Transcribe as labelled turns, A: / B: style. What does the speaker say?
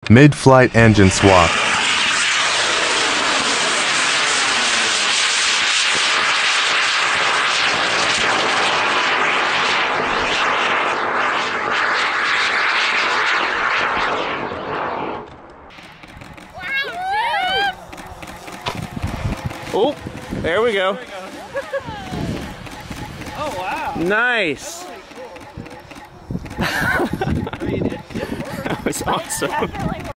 A: Mid-flight engine swap.
B: Oh, there we go.
C: Oh, wow.
B: Nice.
C: Really cool.
B: That was awesome.